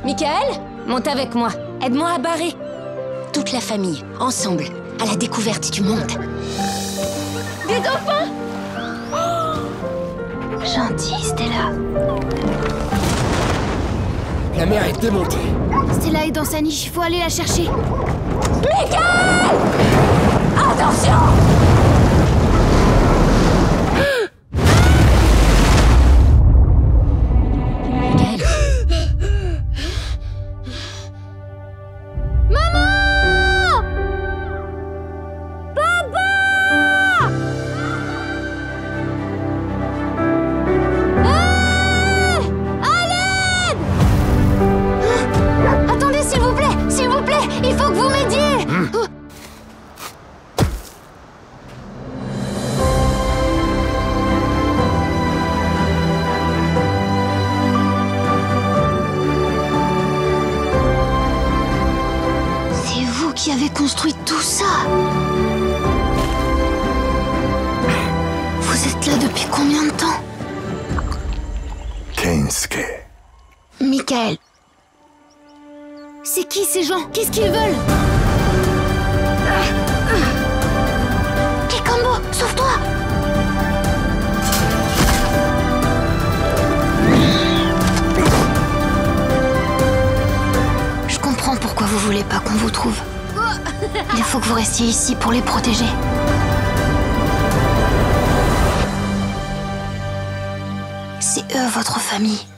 Michael, monte avec moi. Aide-moi à barrer. Toute la famille, ensemble, à la découverte du monde. Des dauphins! Gentil, Stella. La mer est démontée. Stella est dans sa niche, il faut aller la chercher. Michael! Attention! Michael. Maman! Papa! À l'aide! Attendez, s'il vous plaît, il faut que vous m'aidiez. C'est vous qui avez construit tout ça. Vous êtes là depuis combien de temps? Kensuke. Michael. C'est qui ces gens? Qu'est-ce qu'ils veulent? Kikambo, sauve-toi! Je comprends pourquoi vous voulez pas qu'on vous trouve. Il faut que vous restiez ici pour les protéger. C'est eux votre famille.